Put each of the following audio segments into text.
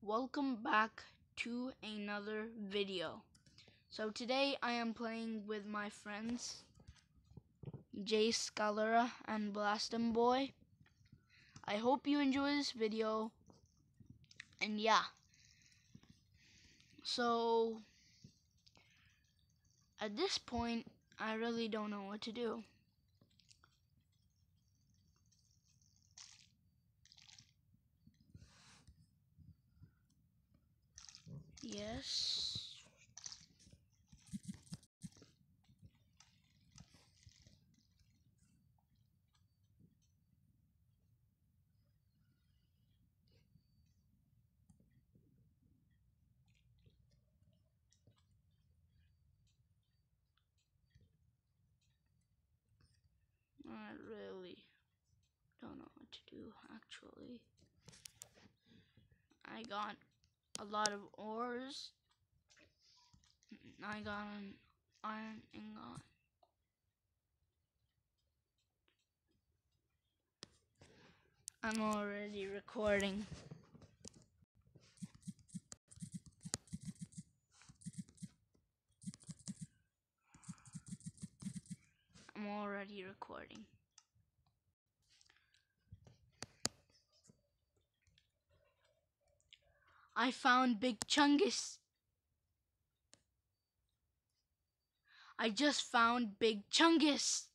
welcome back to another video. So today I am playing with my friends Jay Scalera and Blastem Boy. I hope you enjoy this video, and yeah, so at this point I really don't know what to do. Yes. I really don't know what to do actually. I got a lot of ores. I got an iron ingot. I'm already recording. I'm already recording. I found Big Chungus. I just found Big Chungus.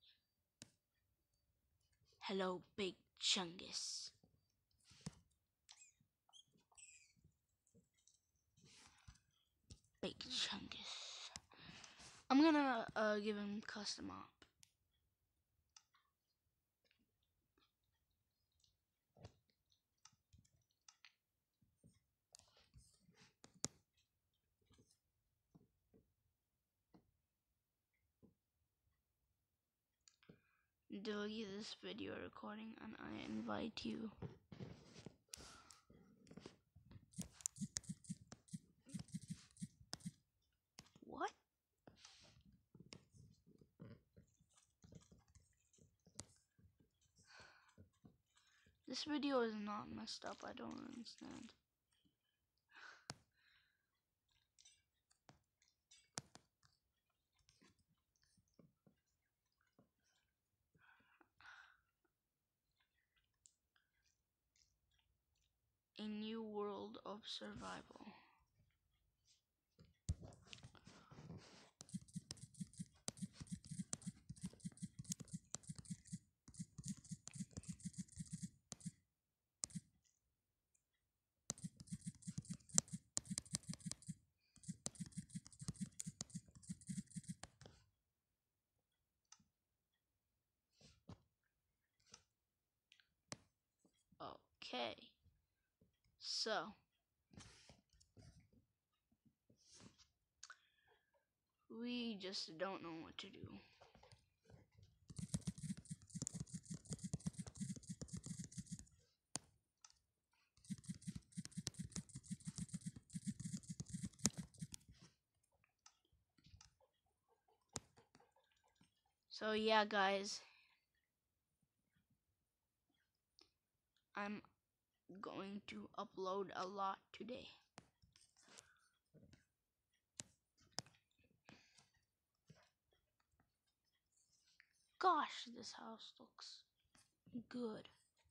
Hello, Big Chungus. Big Chungus. I'm gonna give him custom op. Delete this video recording and I invite you. What? This video is not messed up, I don't understand. A new world of survival. Okay, so we just don't know what to do. So yeah, guys, I'm going to upload a lot today. Gosh, this house looks good.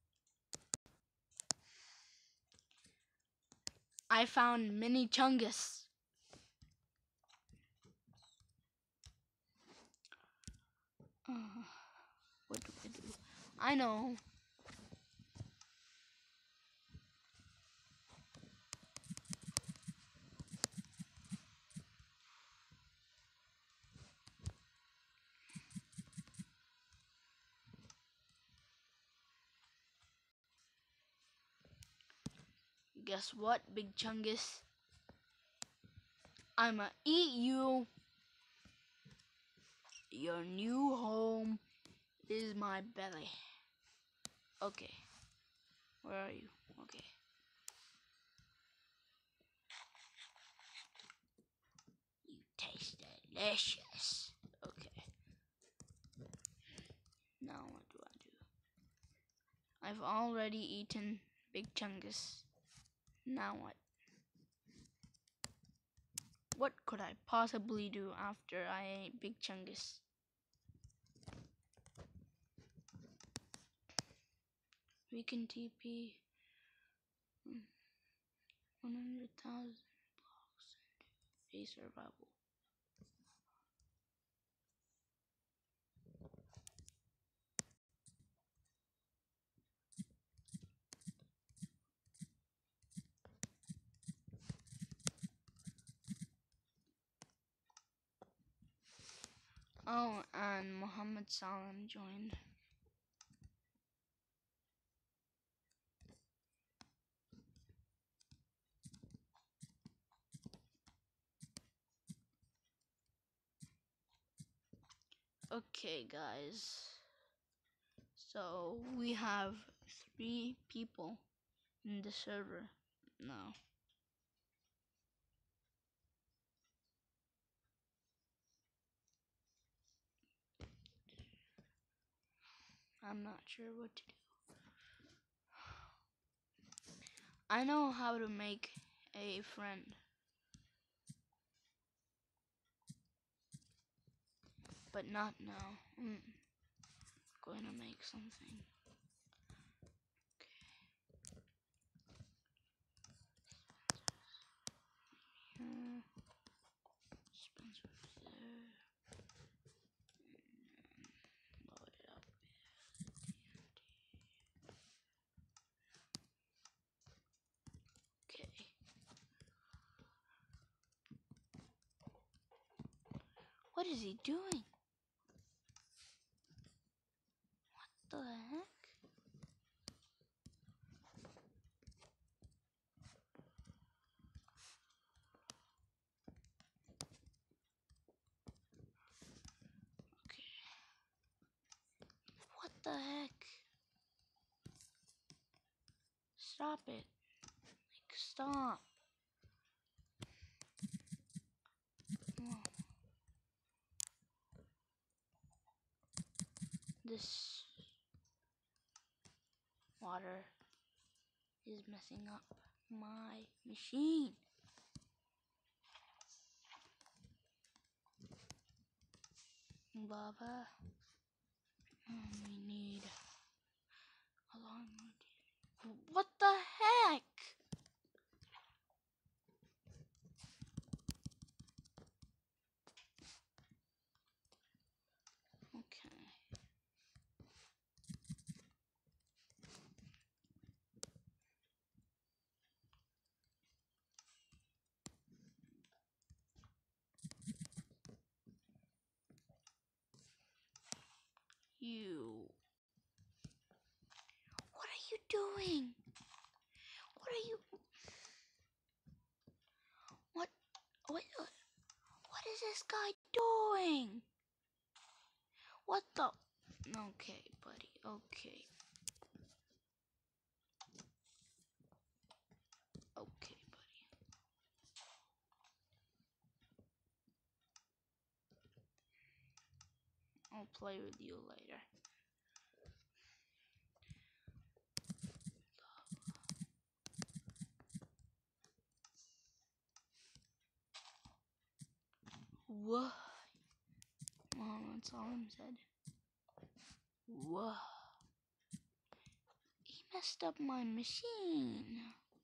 I found mini Chungus. What do I do? I know. Guess what, Big Chungus? I'ma eat you. Your new home is my belly. Okay. Where are you? Okay. You taste delicious. Okay. Now what do? I've already eaten Big Chungus. Now what? What could I possibly do after I ate Big Chungus? We can TP 100,000 blocks into a survival. Oh, and Muhammad Salam joined. Okay, guys. So we have 3 people in the server now. I'm not sure what to do. I know how to make a friend, but not now. I'm going to make something. Okay. Spencer's there. Load it up with TNT. Okay. What is he doing? What the heck? Okay. What the heck? Stop it. Like, stop. Oh. This water is messing up my machine. Lava. We need a long routine. What the heck? Okay. You. What are you doing? What are you? What is this guy doing? What the? Okay, buddy. Okay. Okay, buddy. I'll play with you later. What? Muhammad Salam said. Whoa. He messed up my machine.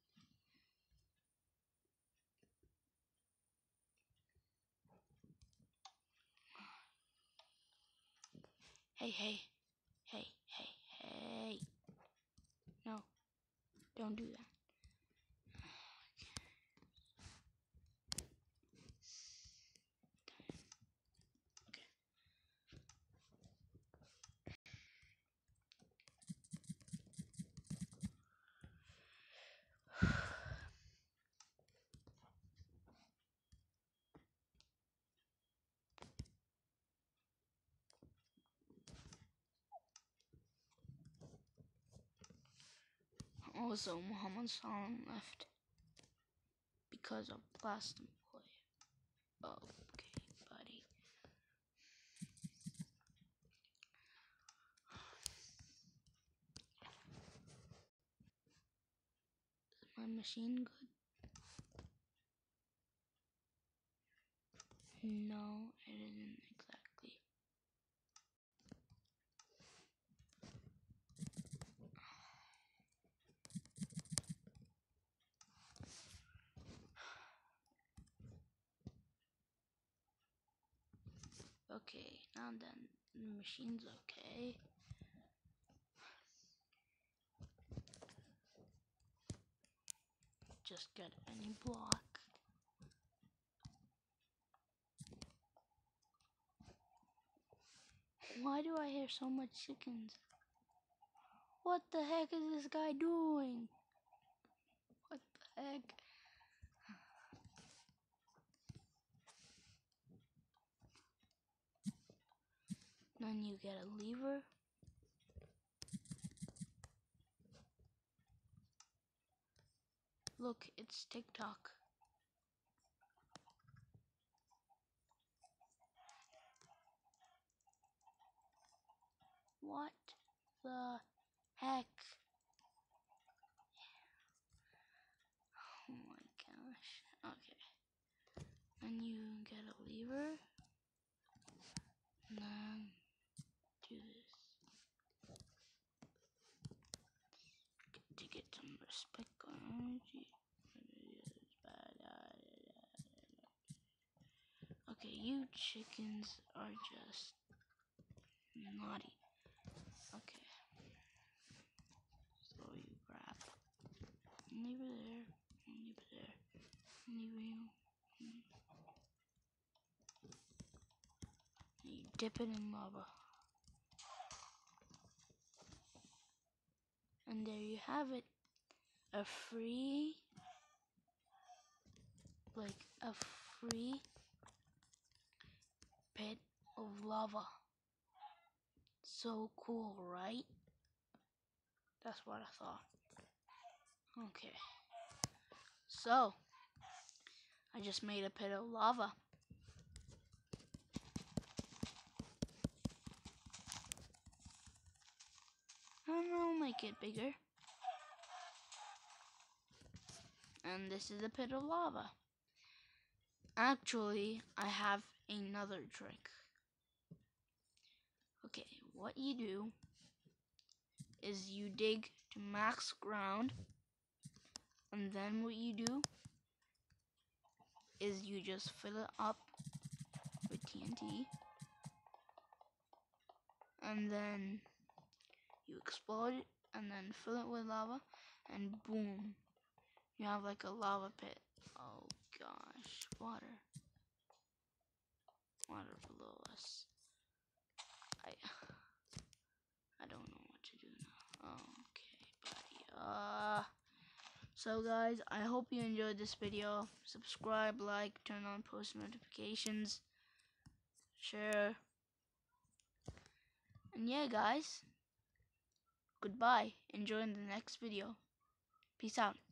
Hey, hey. Hey, hey, hey. No. Don't do that. Also, Muhammad Salam left because of Blastem play. Okay, buddy. my machine good? No, it isn't exactly. Okay, now then, the machine's okay. Just get any block. Why do I hear so much chickens? What the heck is this guy doing? What the heck? Then you get a lever. Look, it's TikTok. What the heck? Oh my gosh. Okay. Then you get a lever. And then do this. To get some respect on energy. Okay, you chickens are just naughty. Okay. So you grab. Leave it there. Leave it there. Leave you. You dip it in lava. And there you have it. A free pit of lava. So cool, right? That's what I thought. Okay. So, I just made a pit of lava. And I'll make it bigger. And this is a pit of lava. Actually, I have another trick. Okay, what you do is you dig to max ground, and then what you do is you just fill it up with TNT, and then you explode it, and then fill it with lava, and boom, you have like a lava pit. Oh gosh, water below us. I don't know what to do now. Okay, buddy. So guys, I hope you enjoyed this video. Subscribe, like, turn on post notifications, share. And yeah, guys, goodbye. Enjoy the next video. Peace out.